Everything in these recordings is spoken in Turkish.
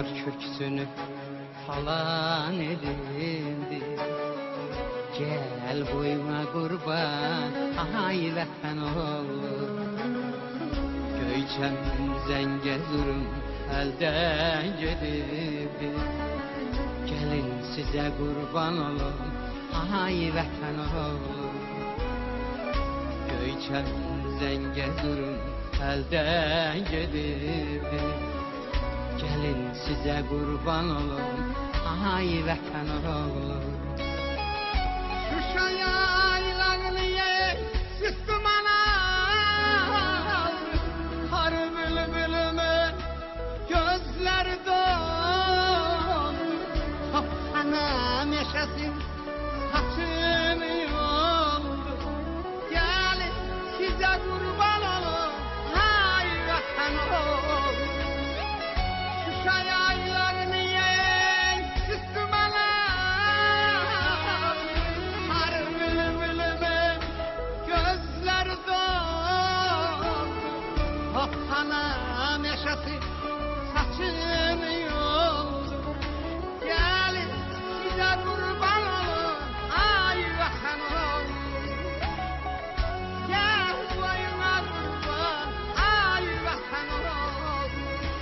Yar köksünü falan edildi. Gel boyuna kurban, ay vətən olur. Göyçəmin Zəngəzurun əldən gedibdi. Gəlin sizə qurban olum, ay vətən olur. Göyçəmin Zəngəzurun əldən gedibdi. Gəlin sizə qurban olum, ay vətən olur. Şuşa yaylanı yer, sıskıman aldı. Har bülbülümü gözleri doldu. Anam yaşasın, saçını yoldu. Gelin size kurban olun, ay vatan olun. Şuşa yaylarını yer, sıskıman aldı. Har bülbülümü gözleri doldu. Anam yaşasın, saçını yoldu. Gelin size kurban olun, ay vatan olun. Gel boyuna kurban, ay vatan olun.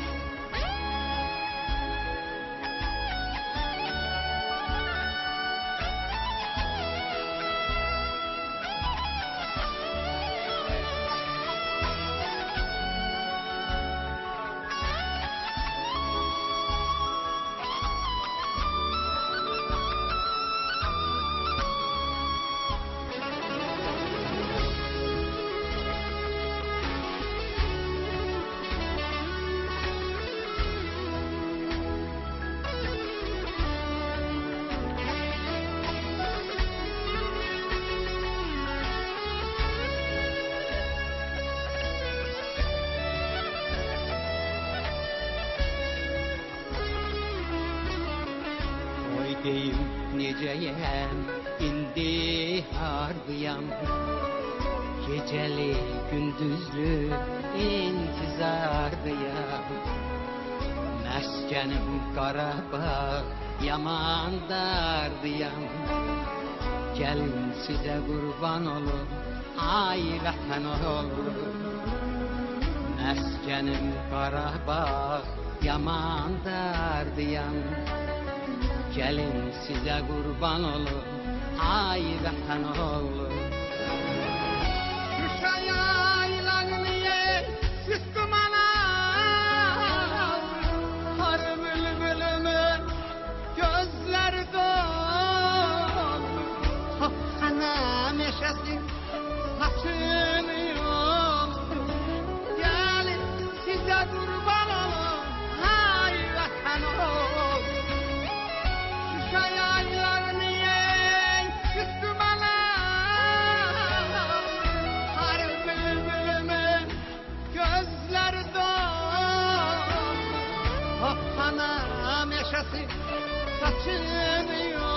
Oy deyim necəyəm, indi hardayam. Gecəli gündüzlü intizardayam. Məskənim Qarabağ, yaman dardayam. Gəlin sizə qurban olum, ay vətən olur. Məskənim Qarabağ, yaman dardayam. Gəlin sizə qurban olum, ay vətən olur. Şuşa yaylanı yer, sıskıman aldı. Har bülbülümü gözleri doldu. Anam yaşasın, saçını yoldu. Gelin size kurban olun, ay vatan olun. Şuşa yaylarını yer, sıskıman aldı. Har bülbülümü gözleri doldu. Anam yaşasın, saçını yoldu.